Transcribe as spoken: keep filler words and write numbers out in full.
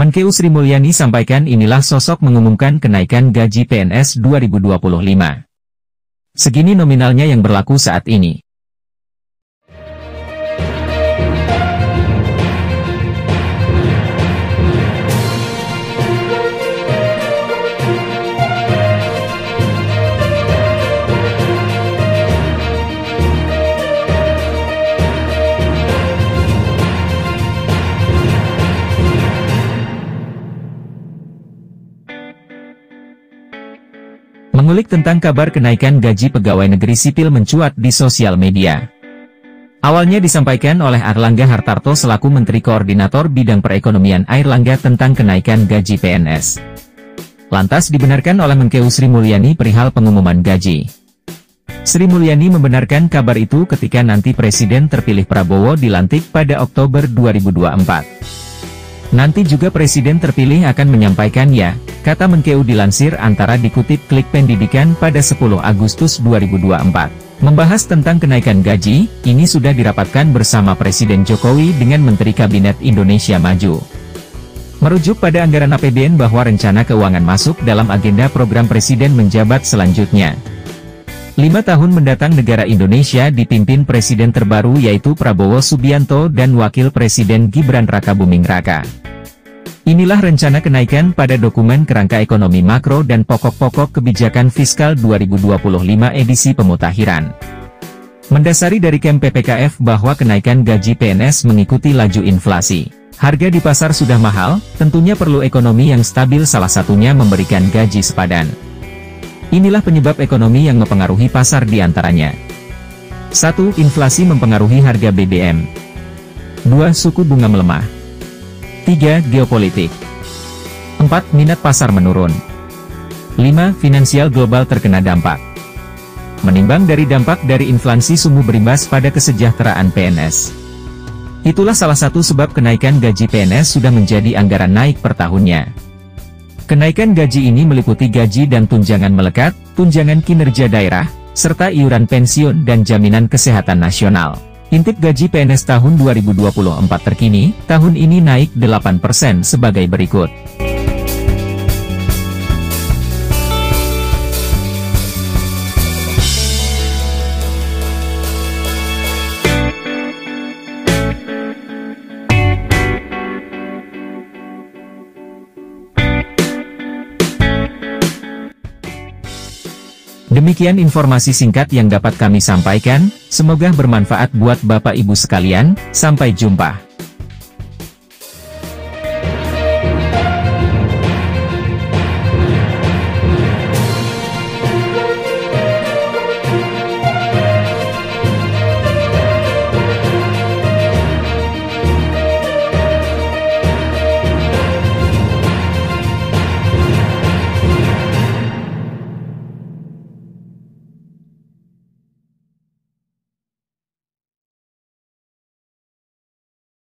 Menkeu Sri Mulyani sampaikan inilah sosok mengumumkan kenaikan gaji P N S dua ribu dua puluh lima. Segini nominalnya yang berlaku saat ini. Mengulik tentang kabar kenaikan gaji pegawai negeri sipil mencuat di sosial media. Awalnya disampaikan oleh Airlangga Hartarto selaku Menteri Koordinator Bidang Perekonomian Airlangga tentang kenaikan gaji P N S. Lantas dibenarkan oleh Menkeu Sri Mulyani perihal pengumuman gaji. Sri Mulyani membenarkan kabar itu ketika nanti Presiden terpilih Prabowo dilantik pada Oktober dua ribu dua puluh empat. Nanti juga Presiden terpilih akan menyampaikan ya, kata Menkeu dilansir antara dikutip Klik Pendidikan pada sepuluh Agustus dua ribu dua puluh empat. Membahas tentang kenaikan gaji, ini sudah dirapatkan bersama Presiden Jokowi dengan Menteri Kabinet Indonesia Maju. Merujuk pada anggaran A P B N bahwa rencana keuangan masuk dalam agenda program Presiden menjabat selanjutnya. Lima tahun mendatang negara Indonesia dipimpin Presiden terbaru yaitu Prabowo Subianto dan Wakil Presiden Gibran Rakabuming Raka. Inilah rencana kenaikan pada dokumen kerangka ekonomi makro dan pokok-pokok kebijakan fiskal dua ribu dua puluh lima edisi pemutakhiran. Mendasari dari Kem P P K F bahwa kenaikan gaji P N S mengikuti laju inflasi. Harga di pasar sudah mahal, tentunya perlu ekonomi yang stabil, salah satunya memberikan gaji sepadan. Inilah penyebab ekonomi yang mempengaruhi pasar diantaranya. satu. Inflasi mempengaruhi harga B B M. dua. Suku bunga melemah. tiga. Geopolitik. empat. Minat pasar menurun. lima. Finansial global terkena dampak. Menimbang dari dampak dari inflasi sumbu berimbas pada kesejahteraan P N S. Itulah salah satu sebab kenaikan gaji P N S sudah menjadi anggaran naik per tahunnya. Kenaikan gaji ini meliputi gaji dan tunjangan melekat, tunjangan kinerja daerah, serta iuran pensiun dan jaminan kesehatan nasional. Intip gaji P N S tahun dua ribu dua puluh empat terkini, tahun ini naik delapan persen sebagai berikut. Demikian informasi singkat yang dapat kami sampaikan, semoga bermanfaat buat Bapak Ibu sekalian, sampai jumpa.